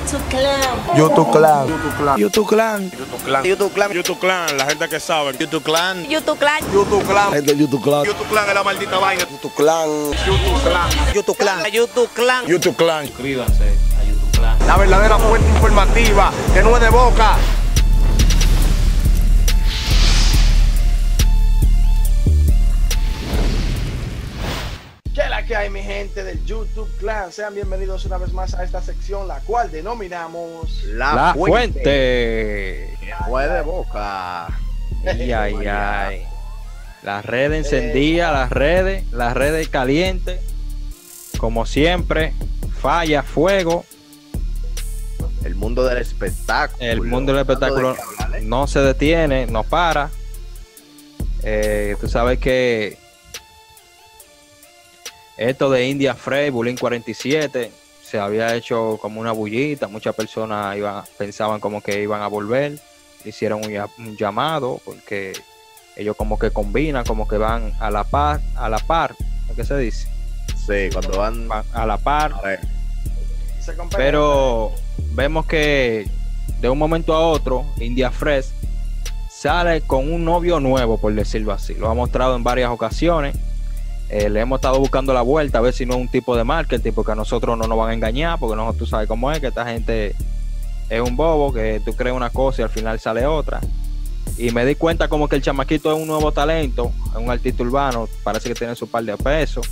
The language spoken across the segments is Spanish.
YouTube Clan. YouTube Clan. YouTube Clan. YouTube Clan. YouTube Clan, la gente que sabe. YouTube Clan. YouTube Clan. YouTube Clan. Gente de YouTube Clan. YouTube Clan es la maldita vaina. YouTube Clan. YouTube Clan. YouTube Clan. YouTube Clan. YouTube Clan. Suscríbanse a YouTube Clan. La verdadera fuente informativa, que no es de boca. ¿Qué es la que hay, mi gente del YouTube Clan? Sean bienvenidos una vez más a esta sección, la cual denominamos La fuente. No es de boca. Ay, ay, ay. Las redes encendidas, las redes calientes. Como siempre, falla, fuego. El mundo del espectáculo. El mundo del espectáculo ¿De qué hablar, no se detiene, no para. Tú sabes que esto de India Frey, Bulín 47, se había hecho como una bullita. Muchas personas pensaban como que iban a volver. Hicieron un llamado porque ellos como que combinan, como que van a la par, ¿qué se dice? Sí, cuando van A la par. a ver. se compete. Pero vemos que de un momento a otro, India Fresh sale con un novio nuevo, por decirlo así. Lo ha mostrado en varias ocasiones. Le hemos estado buscando la vuelta a ver si no es un tipo de marketing, porque a nosotros no nos van a engañar, porque nosotros, tú sabes cómo es, que esta gente es un bobo, que tú crees una cosa y al final sale otra. Y me di cuenta como que el chamaquito es un nuevo talento, es un artista urbano, parece que tiene su par de pesos.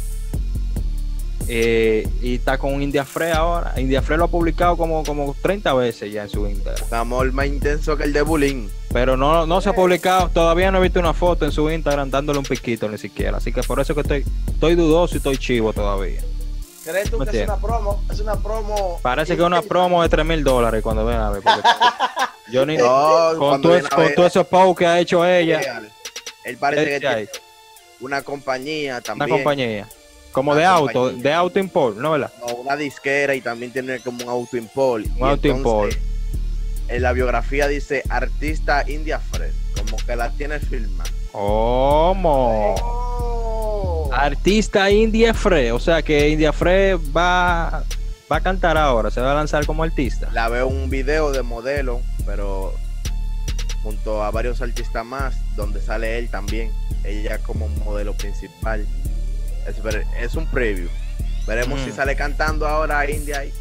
Y está con India Fresh ahora. India Fresh lo ha publicado como 30 veces ya en su Instagram. Un amor más intenso que el de Bulín. Pero no se ha publicado, todavía no he visto una foto en su Instagram dándole un piquito ni siquiera. Así que por eso que estoy dudoso y estoy chivo todavía. ¿Crees tú ¿Me que es una entiendes? promo? Es una promo. Parece que es una promo de $3,000 cuando ven a ver. porque yo ni No, con cuando todo viene a ver, esos posts que ha hecho ella. Él parece que ella tiene una compañía una también. compañía. Como Una de compañía. auto import, ¿no verdad? No, una disquera y también tiene como un auto import. Un auto import. En la biografía dice artista India Fresh, como que la tiene firma. ¿Cómo? Oh. Artista India Fresh, o sea que India Fresh va a cantar ahora, se va a lanzar como artista. La veo un video de modelo, pero junto a varios artistas más, donde sale él también. Ella como modelo principal. Es un preview. Veremos si sale cantando ahora India ahí.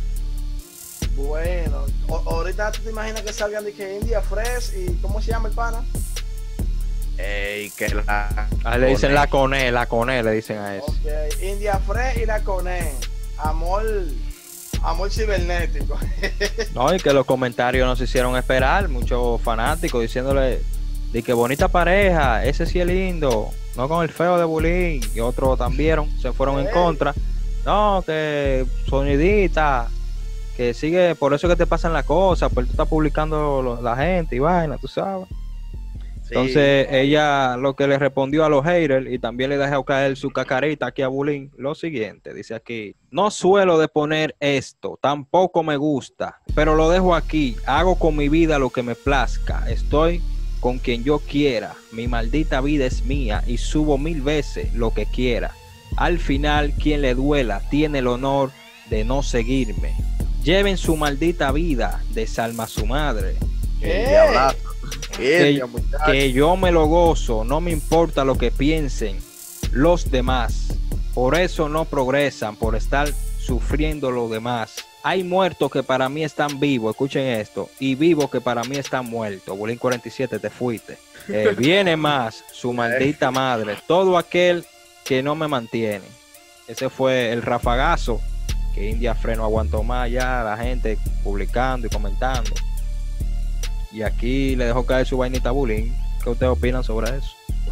Bueno, ahorita tú te imaginas que salgan de que India Fresh y ¿cómo se llama el pana? Y que la Le dicen la Cone, le dicen a eso. Ok, India Fresh y la Cone. Amor cibernético. No, y que los comentarios nos hicieron esperar, muchos fanáticos diciéndole de que bonita pareja, ese sí es lindo, no con el feo de Bulín, y otros también se fueron en contra. No, que sonidita, que sigue, por eso que te pasan las cosas, porque tú estás publicando la gente y vaina, tú sabes. Sí. Entonces ella lo que le respondió a los haters y también le dejó caer su cacarita aquí a Bulín, lo siguiente, dice aquí: no suelo de poner esto, tampoco me gusta, pero lo dejo aquí, hago con mi vida lo que me plazca, estoy con quien yo quiera, mi maldita vida es mía y subo 1000 veces lo que quiera. Al final, quien le duela tiene el honor de no seguirme. Lleven su maldita vida, desalma a su madre. El diablazo. Que yo me lo gozo, no me importa lo que piensen los demás. Por eso no progresan, por estar sufriendo los demás. Hay muertos que para mí están vivos, escuchen esto, y vivos que para mí están muertos. Bulín 47, te fuiste. Viene más, su maldita madre, todo aquel que no me mantiene. Ese fue el rafagazo que India Fresh no aguantó más ya, la gente publicando y comentando. Y aquí le dejó caer su vainita a Bulín. ¿Qué ustedes opinan sobre eso?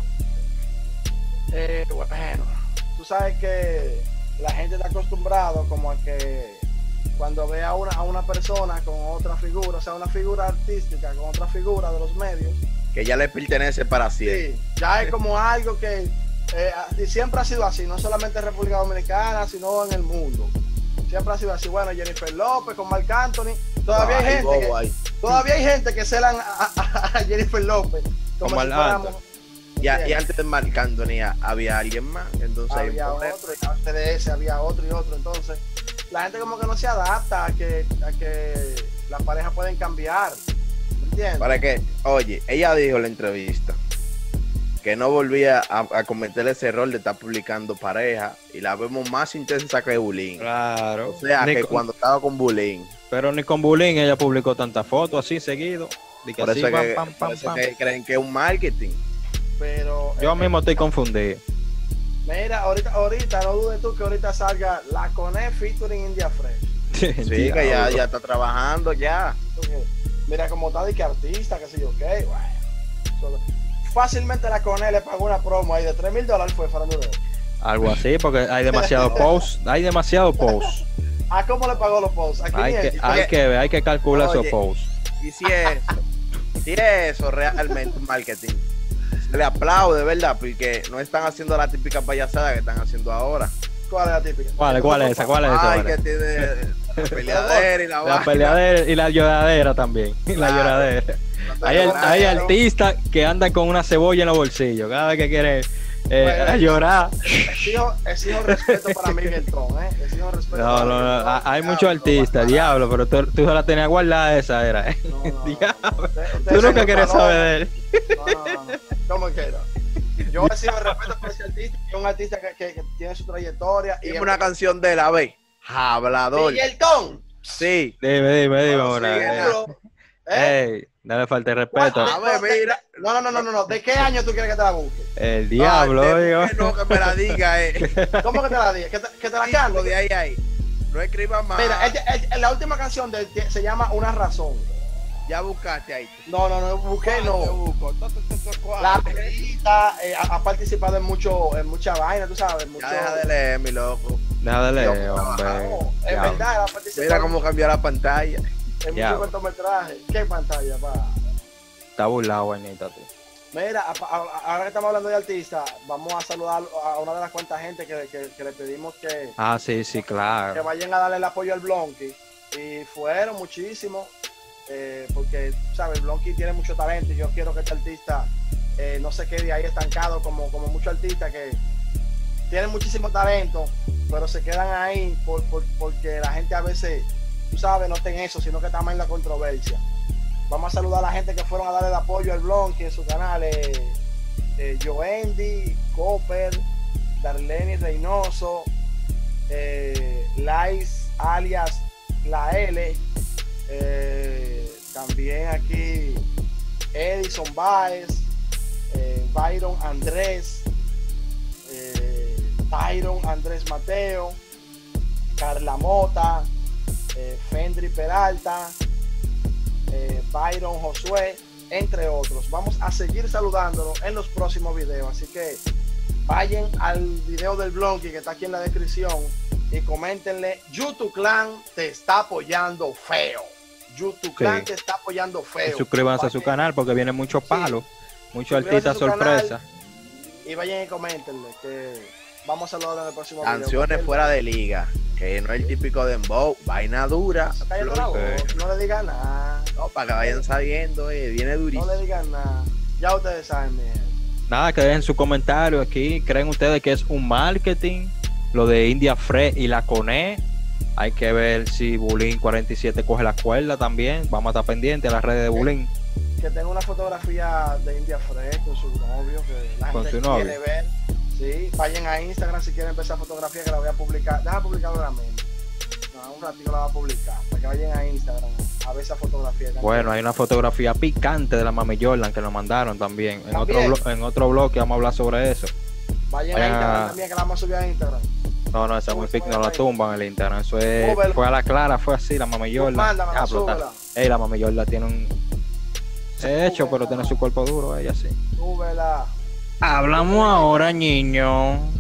Bueno, tú sabes que la gente está acostumbrado como a que cuando ve a una persona con otra figura, o sea, una figura artística con otra figura de los medios, Que ya le pertenece para siempre. sí, ya es como algo que siempre ha sido así, no solamente en República Dominicana, sino en el mundo. Siempre ha sido así. Bueno, Jennifer López con Marc Anthony, todavía hay gente que celan a Jennifer López como Con si Marc fuéramos, Y antes de Marc Anthony había alguien más, entonces hay un había problema. otro, y antes de ese había otro y otro. Entonces la gente como que no se adapta a que las parejas pueden cambiar. ¿Me entiendes? Para que, oye, ella dijo en la entrevista que no volvía a cometer ese error de estar publicando pareja y la vemos más intensa que Bulín. Claro. O sea, que cuando estaba con Bulín. Pero ni con Bulín ella publicó tantas fotos así seguido. Por eso que creen que es un marketing. Pero yo mismo estoy confundido. Mira, ahorita no dudes tú que ahorita salga la Cone featuring India Fresh. Sí, que ya está trabajando ya. Mira cómo está de que artista, que sé yo qué, bueno. Fácilmente la Cone le pagó una promo ahí de $3,000 fue farandulero. Algo así, porque hay demasiados posts. Hay demasiados posts. ¿A cómo le pagó los posts? Hay que calcular esos posts. Y si es eso realmente un marketing, se le aplaude, ¿verdad? Porque no están haciendo la típica payasada que están haciendo ahora. ¿Cuál es la típica? ¿Cuál es esa? ¿Cuál es esa? Ay, que tiene la peleadera y la peleadera y la lloradera también. Claro. La lloradera. Hay artistas que andan con una cebolla en los bolsillos cada vez que quieren llorar. Exijo respeto para Miguel Tron, exijo respeto. No, hay muchos artistas, diablo, pero tú se la tenías guardada esa, era. Diablo. Tú nunca quieres saber de él. No. ¿Cómo que no? Yo exijo respeto para ese artista, que es un artista que tiene su trayectoria. Y una canción de la B, Hablador. Miguel Tron. Sí. Dime ahora. Ey, no le falte respeto. A ver, mira. No. ¿De qué año tú quieres que te la busque? El diablo, digo. No, que me la diga, ¿Cómo que te la diga? ¿Que te la cante? De ahí. No escribas más. Mira, la última canción de él se llama Una Razón. Ya buscaste ahí. No, busqué no. La artista ha participado en mucha vaina, tú sabes. Ya deja de leer, mi loco. Deja de leer, hombre. Es verdad, ha participado. Mira cómo cambió la pantalla. En muchos cortometrajes. ¿Qué pantalla, pa? Está burlado, buenita, tú. Mira, ahora que estamos hablando de artistas, vamos a saludar a una de las cuantas gente que le pedimos que... Sí, claro. Que vayan a darle el apoyo al Blonky. Y fueron muchísimos. Porque, ¿sabes? El Blonky tiene mucho talento y yo quiero que este artista no se quede ahí estancado como muchos artistas que tienen muchísimo talento, pero se quedan ahí porque la gente a veces, tú sabes, no está en eso, sino que está más en la controversia. Vamos a saludar a la gente que fueron a darle el apoyo al Blonky en su canal. Joendy, Copper, Darlene Reynoso, Lais alias La L, también aquí Edison Baez, Byron Andrés, Tyron Andrés Mateo, Carla Mota, Fendry Peralta, Byron Josué, entre otros. Vamos a seguir saludándolos en los próximos videos, así que vayan al video del Blonky que está aquí en la descripción y coméntenle: YouTube Clan te está apoyando feo. YouTube Clan te está apoyando feo. Y suscríbanse a su canal porque vienen muchos palos, muchos artistas sorpresa. Y vayan y coméntenle que vamos a saludar en el próximo canciones video. Fuera de liga, que no es el típico dembow, vaina dura. No le digan nada. No, para que vayan sabiendo, viene durísimo. No le digan nada. Ya ustedes saben, mi gente. Nada, que dejen su comentario aquí. ¿Creen ustedes que es un marketing lo de India Fresh y la Cone? Hay que ver si Bulín 47 coge la cuerda también. Vamos a estar pendientes a las redes de Bulín. Que tenga una fotografía de India Fresh con su novio, que la gente quiere ver. Sí, vayan a Instagram si quieren empezar fotografía, que la voy a publicar. Deja publicar ahora mismo. No, un ratito la voy a publicar. Para que vayan a Instagram a ver esa fotografía. Bueno, hay una fotografía picante de la Mami Jordan que nos mandaron también. En otro blog que vamos a hablar sobre eso. Vayan a Instagram también, que la vamos a subir a Instagram. No, esa muy pic no la tumban en el Instagram. Eso es, fue a la clara, fue así, la Mami Jordan. La Mami Jordan tiene un hecho, pero tiene su cuerpo duro, ella sí. Súbela. Hablamos ahora, niño.